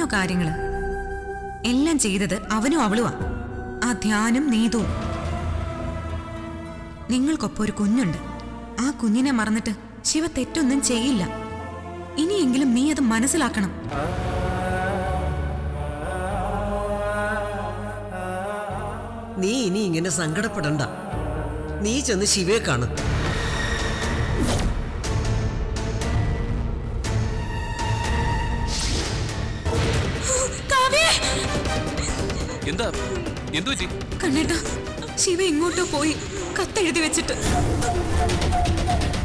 കാര്യങ്ങള്? എല്ലാം ചെയ്തത് അവനും അവളുവാ. ആ ധ്യാനും നീതുവും. നിങ്ങൾക്കൊപ്പം ഒരു കുഞ്ഞുണ്ട്. ആ കുഞ്ഞിനെ മറന്നിട്ട് ശിവ തെറ്റൊന്നും ചെയ്യില്ല. ഇനിയെങ്കിലും നീ അത് മനസ്സിലാക്കണം. നീ ഇനി ഇങ്ങനെ സങ്കടപ്പെടണ്ട. നീ ചെന്ന് ശിവയെ കാണും. എന്താ എന്തു പറ്റി? കണ്ണേട്ടാ, ശിവ ഇങ്ങോട്ടോ പോയി കത്തെഴുതി വെച്ചിട്ട്.